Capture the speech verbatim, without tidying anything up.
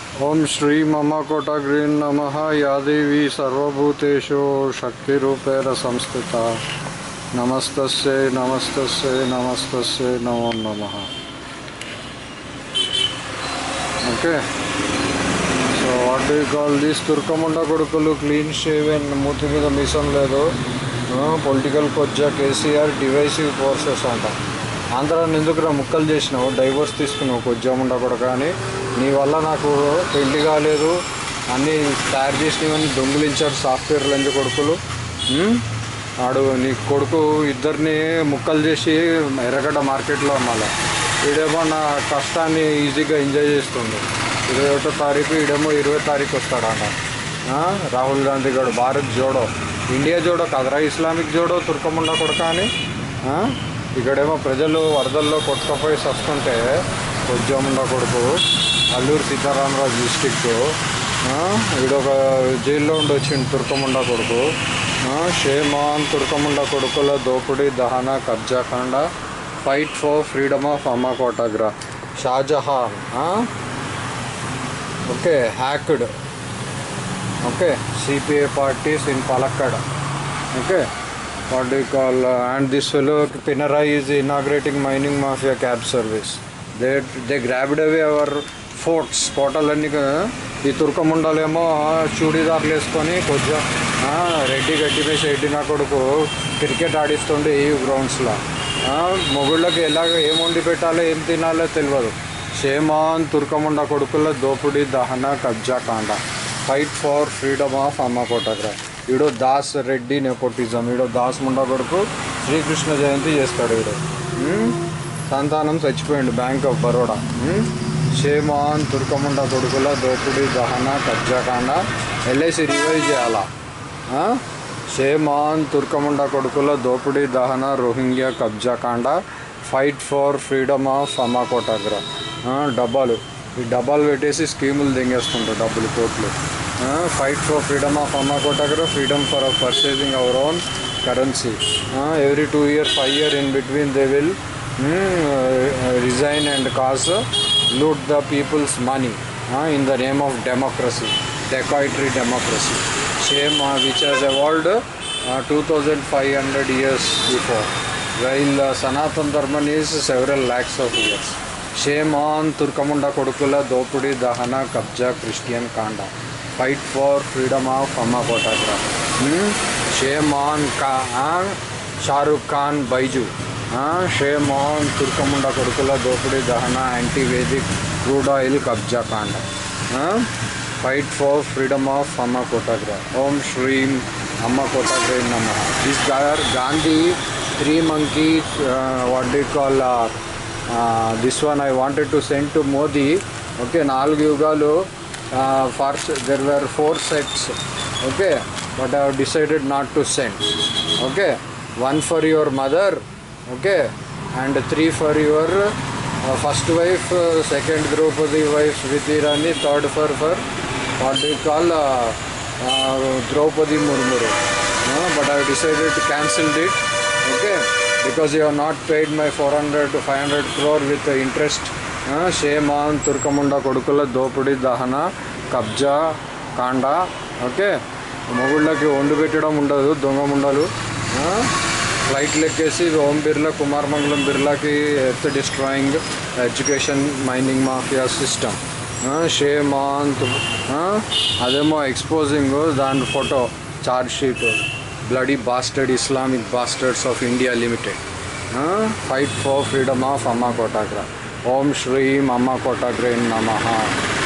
ओम श्री अम्माकोटाग्रे नमः। या देवी सर्वभूतेषु शक्तिरूपेण संस्थिता। नमस्तस्यै नमस्तस्यै नमस्तस्यै नमो नमः। Okay, so what do you call this? तुर्कमुंडा कोडुकुलु क्लीन शेवन, मूति మీద మీసం లేదు, పొలిటికల్ కొజ్జా కేసీఆర్ డివైసివ్ ఫోర్సెస్ అంట. ఆంధ్రాని ఎందుకురా ముక్కలు చేసినావు, డైవర్స్ తీసుకున్నావు కొజ్జా ముండా కొడక అని. నీ వల్ల నాకు పెళ్లి కాలేదు, అన్నీ తయారు చేసినవన్నీ దొంగిలించారు సాఫ్ట్వేర్ లంచ్ కొడుకులు. ఆడు నీ కొడుకు ఇద్దరిని ముక్కలు చేసి ఎర్రగడ్డ మార్కెట్లో అమ్మాలి. వీడేమో నా కష్టాన్ని ఈజీగా ఎంజాయ్ చేస్తుంది. ఇరవై ఒకటో తారీఖు ఈడేమో ఇరవై తారీఖు వస్తాడంట. రాహుల్ గాంధీ గడు భారత్ జోడో, ఇండియా జోడో కాదురా, ఇస్లామిక్ జోడో తుర్కముండా కొడక అని. ఇక్కడేమో ప్రజలు వరదల్లో కొట్టుకపోయి వస్తుంటే కొజ్జాముండా కొడుకు అల్లూరు సీతారామరాజు డిస్టిక్ వీడొక జైల్లో ఉండి వచ్చిండు తుర్కముండా కొడుకు. షేమాన్ తుర్కముండా కొడుకుల దోపిడీ దహన కబ్జాకాండ, ఫైట్ ఫర్ ఫ్రీడమ్ ఆఫ్ అమ్మాకోటాగ్రా. Shahjahan okay hacked. Okay, CPI parties in Palakkad. Okay, what do you call uh, and this fellow Pinarayi is inaugurating mining mafia cab service. They they grabbed away our forts. కోటలన్నీ ఈ తుర్కముండాలేమో చూడీదార్లు వేసుకొని కొంచెం రెడ్డి గడ్డి మీద రెడ్డి నా కొడుకు క్రికెట్ ఆడిస్తుండే ఈ గ్రౌండ్స్లో. మొగుళ్ళకి ఎలాగ ఏం వండి పెట్టాలో ఏం తినాలో తెలియదు. షేమాన్ తుర్కముండా కొడుకుల దోపిడీ దహన కబ్జా కాండ, ఫైట్ ఫార్ ఫ్రీడమ్ ఆఫ్ అమ్మాకోటాగ్రా. ఈడో దాస్ రెడ్డి నెపోటిజం. ఈడో దాస్ ముండా కొడుకు శ్రీకృష్ణ జయంతి చేస్తాడు. ఈడో సంతానం చచ్చిపోయిండు బ్యాంక్ ఆఫ్ బరోడా. షేమాన్ తుర్కముండా కొడుకుల దోపిడీ దహన కబ్జాకాండ, ఎల్ఐసి రివైవ్ చేయాలా. షేమాన్ తుర్కముండా కొడుకుల దోపిడీ దహన రోహింగ్యా కబ్జాకాండ, ఫైట్ ఫార్ ఫ్రీడమ్ ఆఫ్ అమ్మాకోటాగ్రా. డబ్బాలు ఈ డబ్బాలు పెట్టేసి స్కీములు దింగేస్తుంటారు డబ్బులు కోట్లు. ఫైట్ ఫర్ ఫ్రీడమ్ ఆఫ్ అమ్మాకోటాగ్రా, freedom for purchasing our own currency. Every two year five year in between they will resign and cause loot the people's money in the name of democracy, dacoitery democracy. Same which has evolved two thousand five hundred years before, while Sanatan Dharma is several lakhs of years. Shame on తుర్కముండా కొడుకుల దోపిడీ దహన కబ్జా Christian కాండ, fight for freedom of అమ్మాకోటాగ్రా. Shame on కా Shahrukh Khan Byju. Shame on తుర్కముండా కొడుకుల దోపిడీ దహన యాంటీ వేదిక్ క్రూడ్ ఆయిల్ కబ్జా కాండ, ఫైట్ ఫార్ ఫ్రీడమ్ ఆఫ్ అమ్మాకోటాగ్రా. ఓం శ్రీం అమ్మాకోటాగ్రే నమః. దిస్ గార్ Gandhi three monkey what do you call Uh, this one I wanted to send to Modi. Okay, నాలుగు యుగాలు first there were four sets. Okay, but I have decided not to send. Okay, one for your mother. Okay, and three for your uh, first wife, uh, second Draupadi wife Smriti Irani, third for for what do you call uh, uh, Draupadi Murmu. Uh, but I have decided to cancel it. Okay, because you have not paid my four hundred to five hundred crore with the interest. Shame on తుర్కముండా కొడుకుల దోపిడీ దహన కబ్జా కాండ. Okay, మొగుళ్ళకి వండు పెట్టడం ఉండదు, దొంగ ముండలు. ఫ్లైట్లు ఎక్కేసి ఓం బిర్లా కుమార్ మంగళం బిర్లాకి earth destroying education mining mafia system. Shame on అదేమో ఎక్స్పోజింగ్ దాని photo charge sheet. Bloody bastard Islamic bastards of India Limited. Uh, fight for freedom of AMMaCoTagHra. Om Shri AMMaCoTagHra Namaha.